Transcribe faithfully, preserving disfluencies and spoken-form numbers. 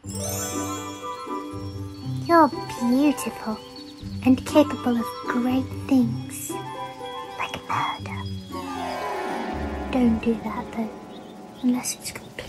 You're beautiful and capable of great things, like murder. Don't do that though, unless it's completely